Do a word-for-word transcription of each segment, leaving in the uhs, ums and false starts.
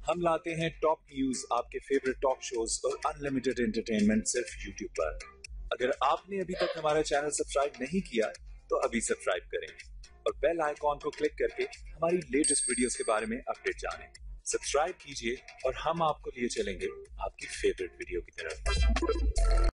हम लाते हैं टॉप न्यूज, आपके फेवरेट टॉक शोज और अनलिमिटेड एंटरटेनमेंट सिर्फ यूट्यूब पर। अगर आपने अभी तक हमारा चैनल सब्सक्राइब नहीं किया तो अभी सब्सक्राइब करें और बेल आइकॉन को क्लिक करके हमारी लेटेस्ट वीडियोस के बारे में अपडेट जानें। सब्सक्राइब कीजिए और हम आपको लिए चलेंगे आपकी फेवरेट वीडियो की तरफ।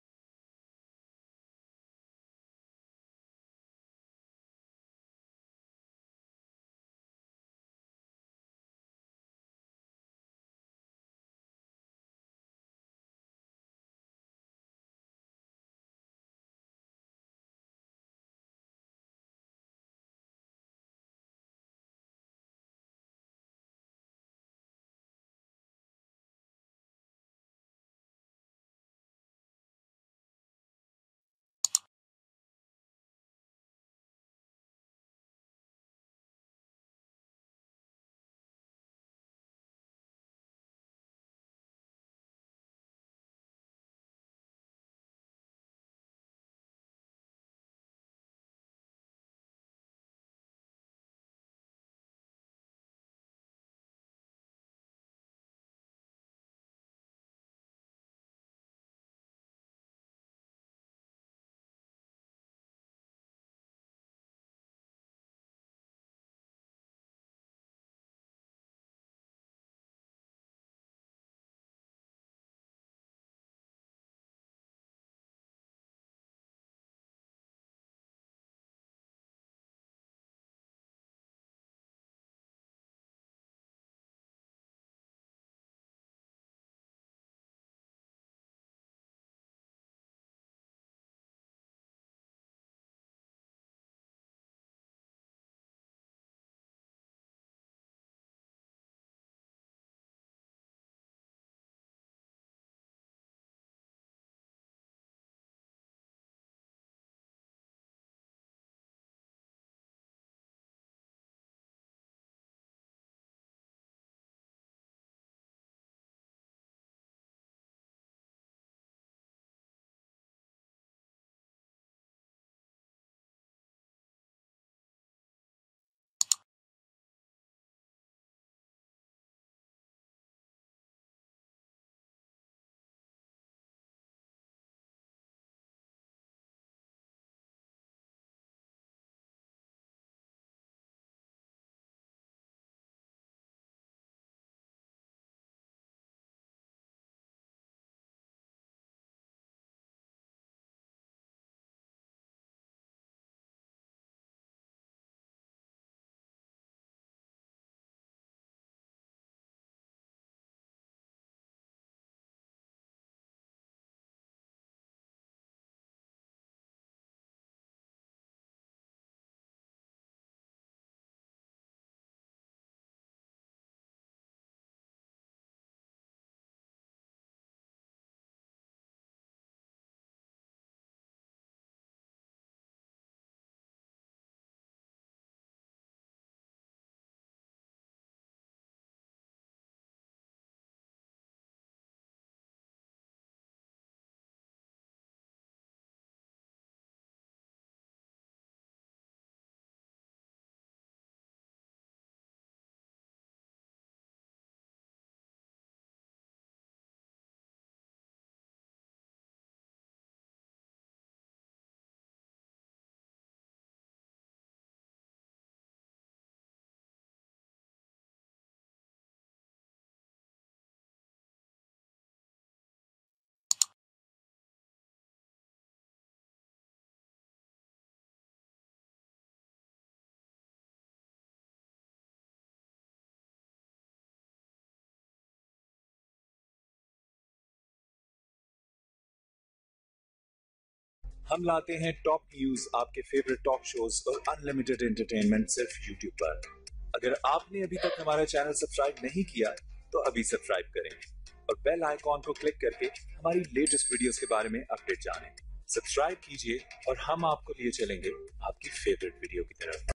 हम लाते हैं टॉप न्यूज, आपके फेवरेट टॉक शोज और अनलिमिटेड एंटरटेनमेंट सिर्फ यूट्यूब पर। अगर आपने अभी तक हमारा चैनल सब्सक्राइब नहीं किया तो अभी सब्सक्राइब करें और बेल आइकॉन को क्लिक करके हमारी लेटेस्ट वीडियोस के बारे में अपडेट जानें। सब्सक्राइब कीजिए और हम आपको लिए चलेंगे आपकी फेवरेट वीडियो की तरफ।